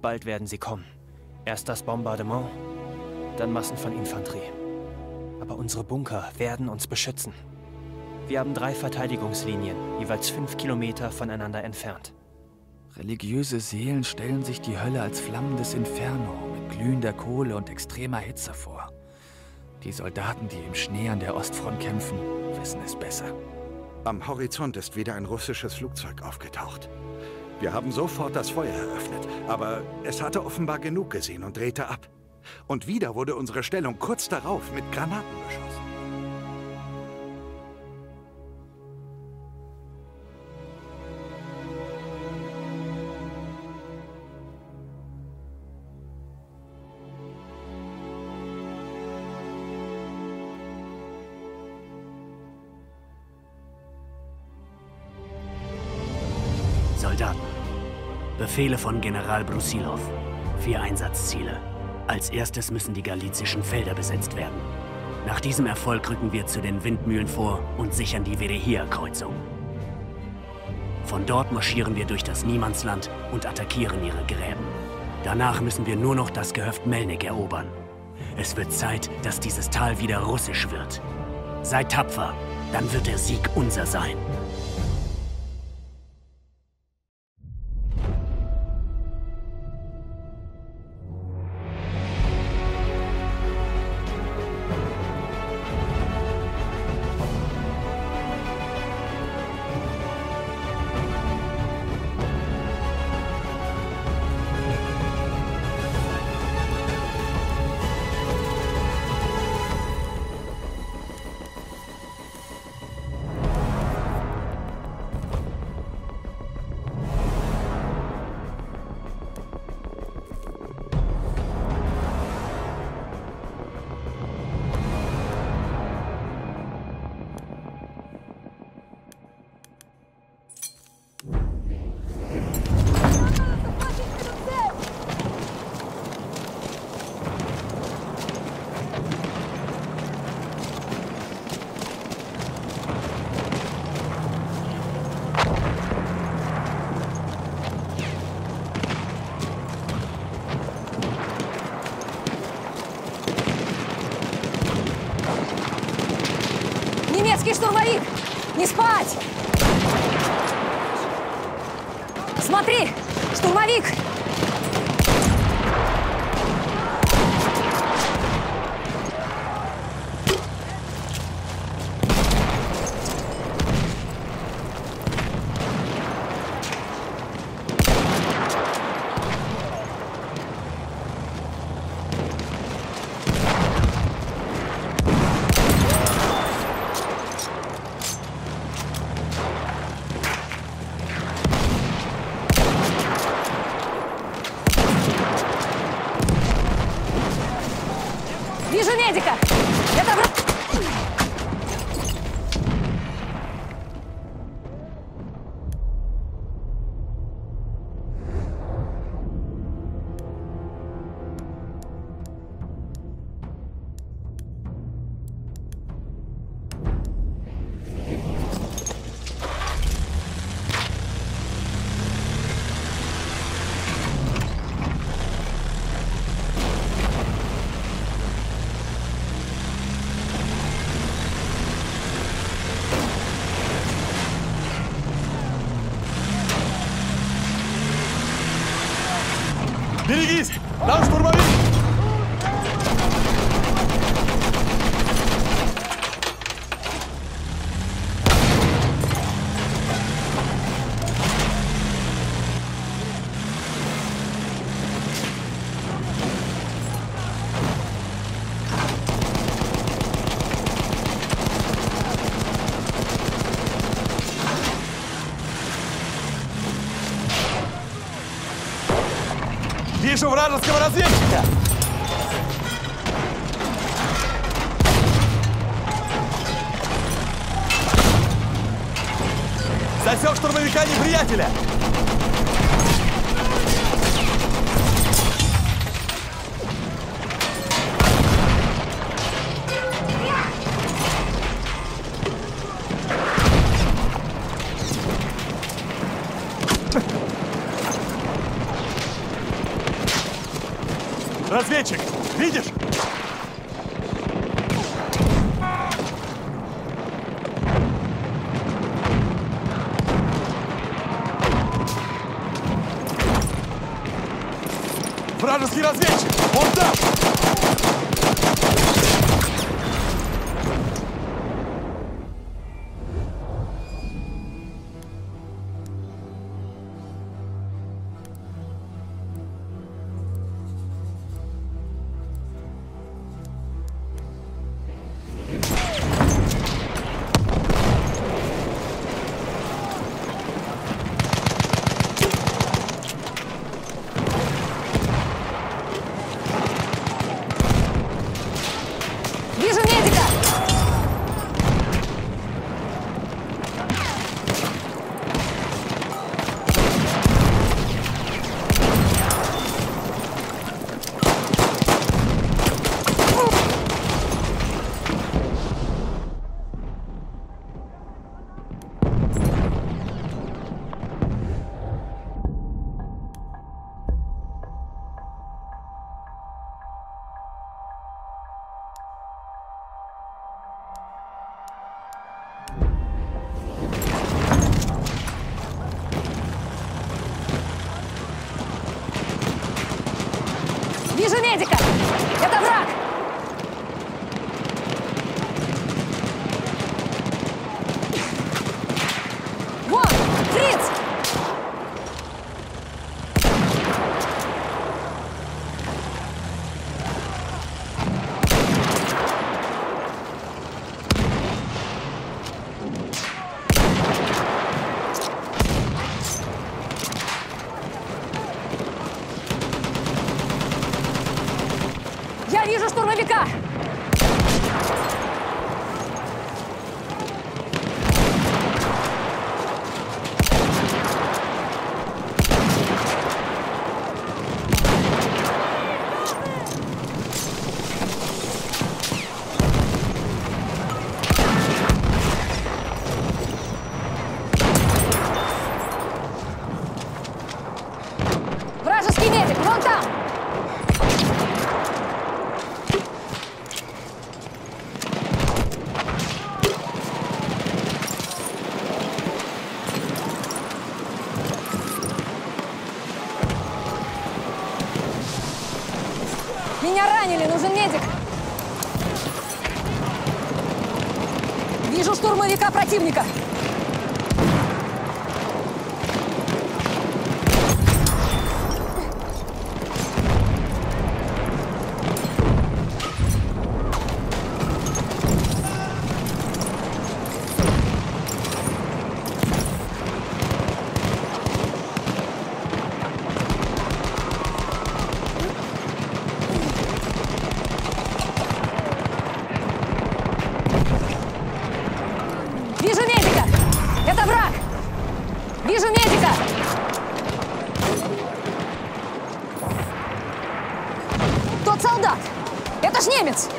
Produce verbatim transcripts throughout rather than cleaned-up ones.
Bald werden sie kommen. Erst das Bombardement, dann Massen von Infanterie. Aber unsere Bunker werden uns beschützen. Wir haben drei Verteidigungslinien, jeweils fünf Kilometer voneinander entfernt. Religiöse Seelen stellen sich die Hölle als flammendes Inferno mit glühender Kohle und extremer Hitze vor. Die Soldaten, die im Schnee an der Ostfront kämpfen, wissen es besser. Am Horizont ist wieder ein russisches Flugzeug aufgetaucht. Wir haben sofort das Feuer eröffnet, aber es hatte offenbar genug gesehen und drehte ab. Und wieder wurde unsere Stellung kurz darauf mit Granaten beschossen. Soldaten. Befehle von General Brusilov. Vier Einsatzziele. Als erstes müssen die galizischen Felder besetzt werden. Nach diesem Erfolg rücken wir zu den Windmühlen vor und sichern die Verehia-Kreuzung. Von dort marschieren wir durch das Niemandsland und attackieren ihre Gräben. Danach müssen wir nur noch das Gehöft Melnik erobern. Es wird Zeit, dass dieses Tal wieder russisch wird. Seid tapfer, dann wird der Sieg unser sein. Немецкий штурмовик! Не спать! Смотри! Штурмовик! Вижу медика! Это... Берегись! Наш штурмовик! Вижу вражеского разведчика! Засек штурмовика неприятеля! разведчик! Видишь? Вражеский разведчик! Он там! Вижу медика! Это враг! Вон! Фриц! Я вижу штурмовика! Вражеский медик! Вон там! Меня ранили, нужен медик. Вижу штурмовика противника. Вижу медика! Это враг! Вижу медика! Тот солдат! Это ж немец!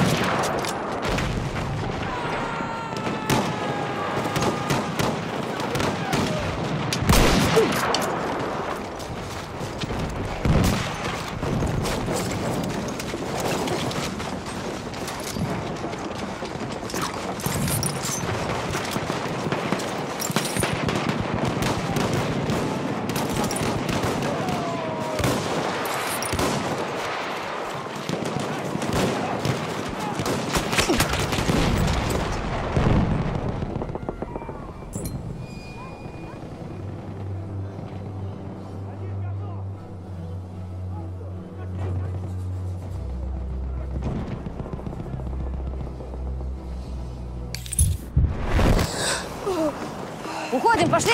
Уходим, пошли!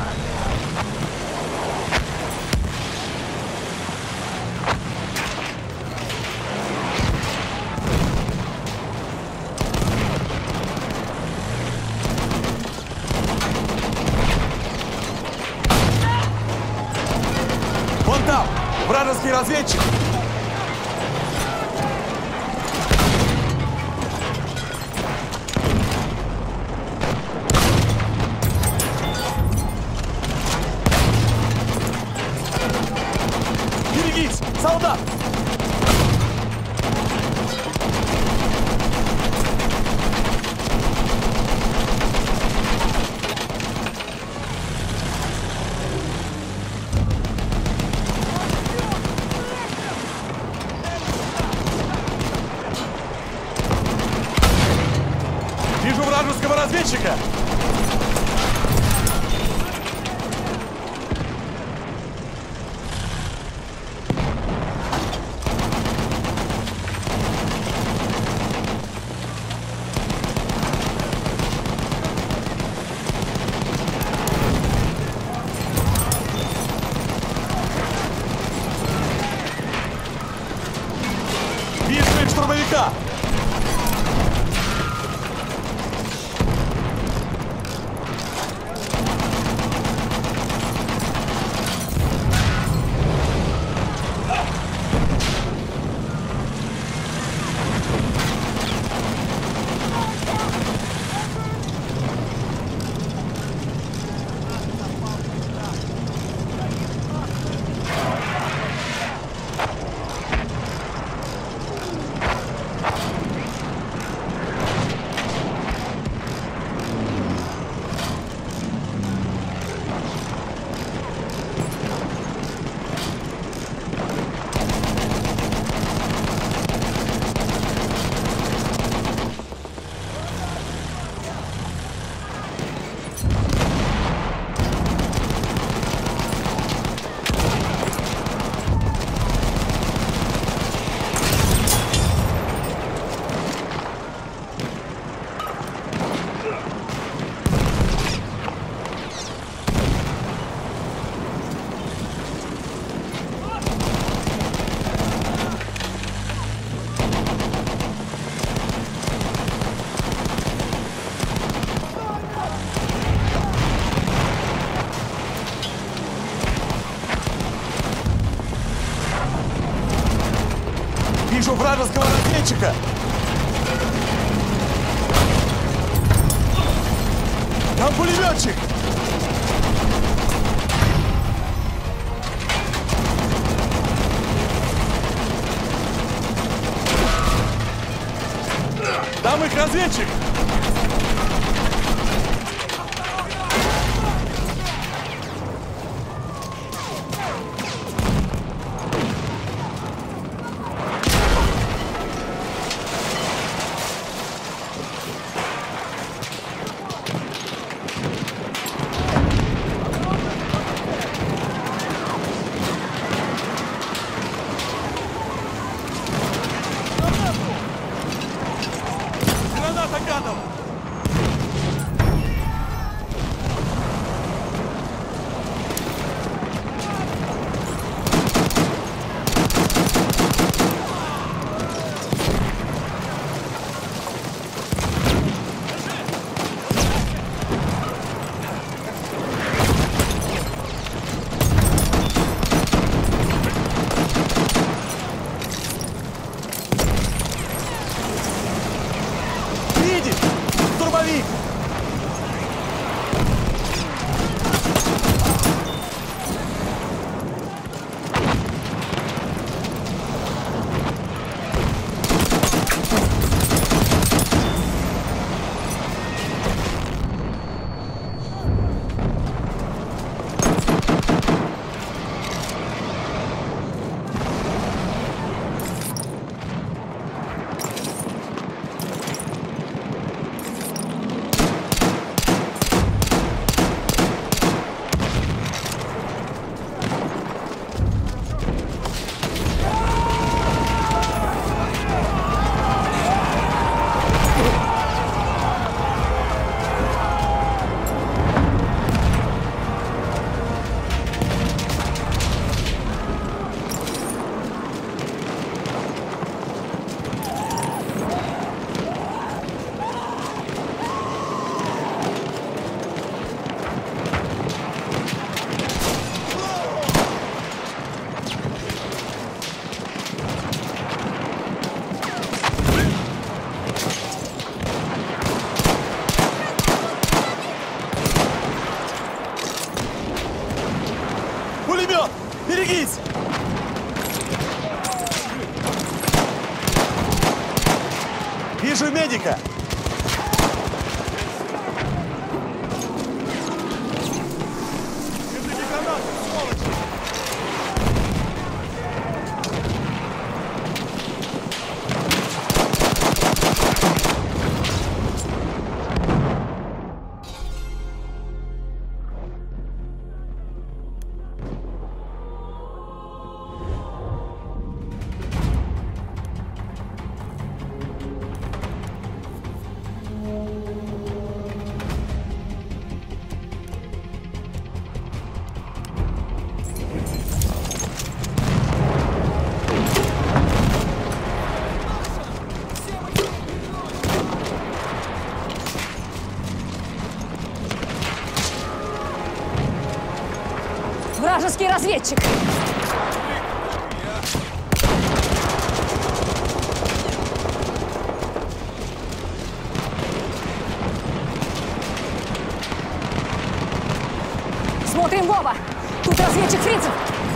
Вон там! Вражеский разведчик! Берегись! Солдат! Вижу вражеского разведчика! Вижу их штурмовика! Вижу вражеского разведчика! Там пулеметчик! Там их разведчик! Граната, гад! Берегись! Вижу медика! Вражеский разведчик! Смотрим в оба! Тут разведчик фрицев!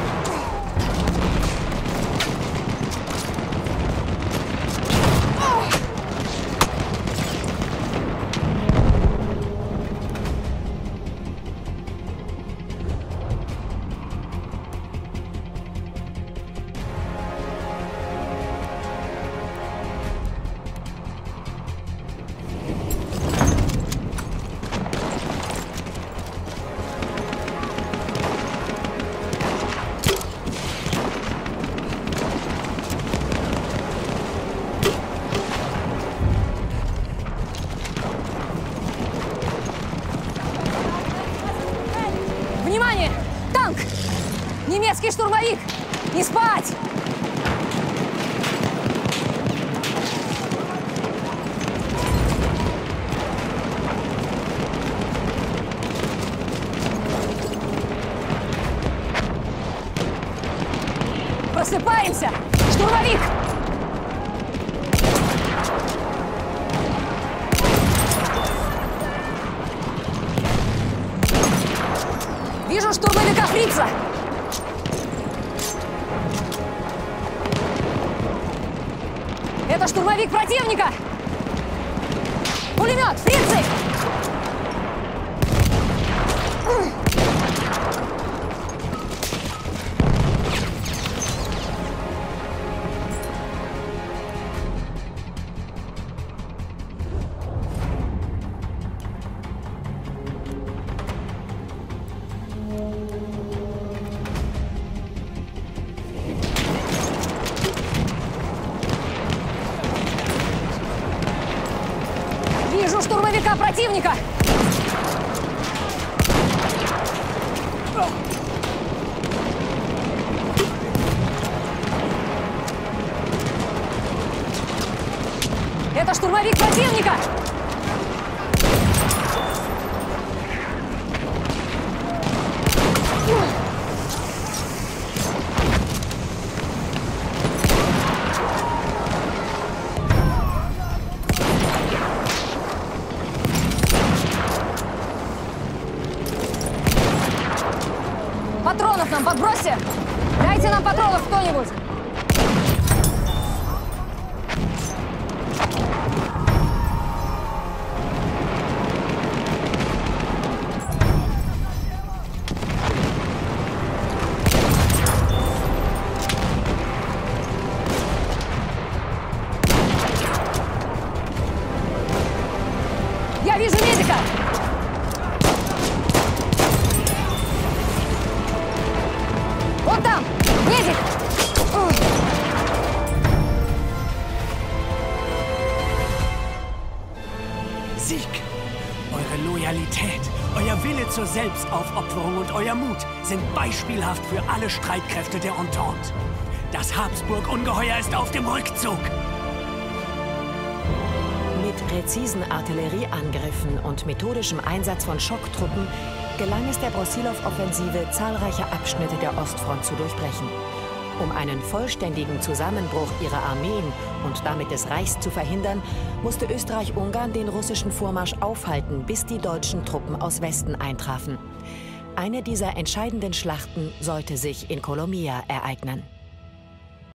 Внимание! Танк! Немецкий штурмовик! Не спать! Просыпаемся! Штурмовик! Вижу штурмовика фрица! Это штурмовик противника! Пулемет! Фрицы! Вижу штурмовика противника! Это штурмовик противника! Патронов нам подбросьте! Дайте нам патронов кто-нибудь! Я вижу медика! Вон там! Медик! Sieg! Eure Loyalität, euer Wille zur Selbstaufopferung und euer Mut sind beispielhaft für alle Streitkräfte der Entente. Das Habsburg-Ungeheuer ist auf dem Rückzug. Mit präzisen Artillerieangriffen und methodischem Einsatz von Schocktruppen gelang es der Brosilow-Offensive, zahlreiche Abschnitte der Ostfront zu durchbrechen. Um einen vollständigen Zusammenbruch ihrer Armeen und damit des Reichs zu verhindern, musste Österreich-Ungarn den russischen Vormarsch aufhalten, bis die deutschen Truppen aus Westen eintrafen. Eine dieser entscheidenden Schlachten sollte sich in Kolomia ereignen.